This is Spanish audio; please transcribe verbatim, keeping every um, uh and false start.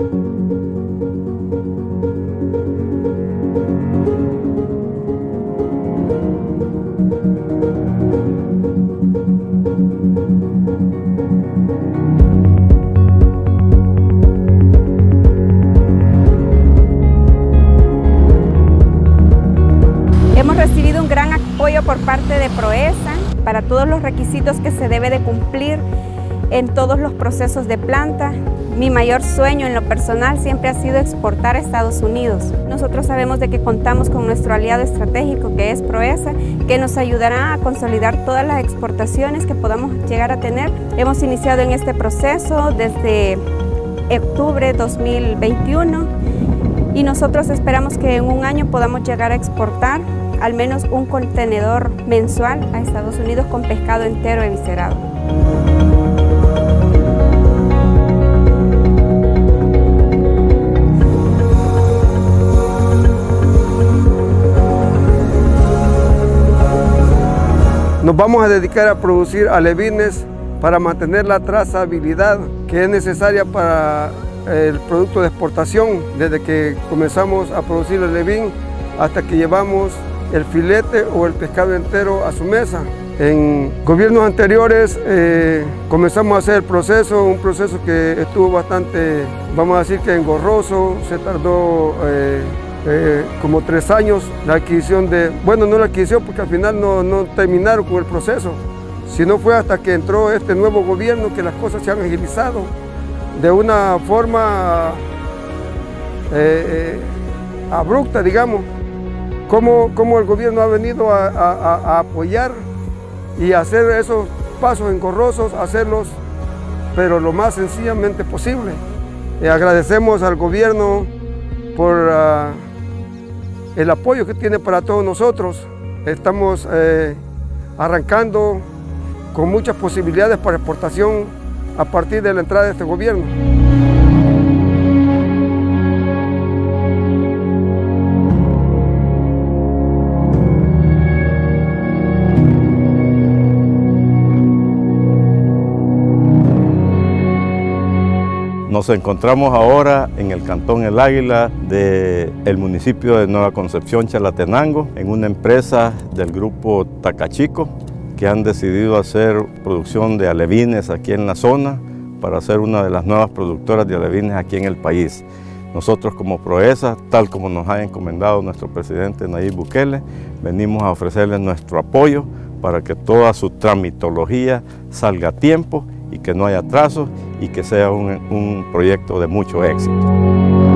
Hemos recibido un gran apoyo por parte de Proesa para todos los requisitos que se debe de cumplir en todos los procesos de planta. Mi mayor sueño en lo personal siempre ha sido exportar a Estados Unidos. Nosotros sabemos de que contamos con nuestro aliado estratégico que es Proesa, que nos ayudará a consolidar todas las exportaciones que podamos llegar a tener. Hemos iniciado en este proceso desde octubre de dos mil veintiuno y nosotros esperamos que en un año podamos llegar a exportar al menos un contenedor mensual a Estados Unidos con pescado entero eviscerado. Nos vamos a dedicar a producir alevines para mantener la trazabilidad que es necesaria para el producto de exportación, desde que comenzamos a producir el alevín hasta que llevamos el filete o el pescado entero a su mesa. En gobiernos anteriores eh, comenzamos a hacer el proceso, un proceso que estuvo bastante, vamos a decir que engorroso, se tardó eh, eh, como tres años la adquisición de, bueno, no la adquisición porque al final no, no terminaron con el proceso, sino fue hasta que entró este nuevo gobierno que las cosas se han agilizado de una forma eh, eh, abrupta, digamos. Cómo, cómo el gobierno ha venido a, a, a apoyar y hacer esos pasos engorrosos, hacerlos, pero lo más sencillamente posible. Eh, agradecemos al gobierno por uh, el apoyo que tiene para todos nosotros. Estamos eh, arrancando con muchas posibilidades para exportación a partir de la entrada de este gobierno. Nos encontramos ahora en el Cantón El Águila del municipio de Nueva Concepción, Chalatenango, en una empresa del grupo Tacachico que han decidido hacer producción de alevines aquí en la zona para ser una de las nuevas productoras de alevines aquí en el país. Nosotros como Proesa, tal como nos ha encomendado nuestro presidente Nayib Bukele, venimos a ofrecerles nuestro apoyo para que toda su tramitología salga a tiempo y que no haya atrasos y que sea un, un proyecto de mucho éxito.